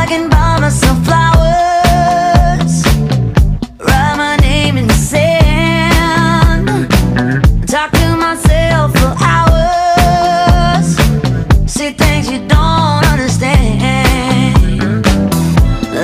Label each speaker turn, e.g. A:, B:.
A: can buy myself flowers, write my name in the sand, talk to myself for hours, say things you don't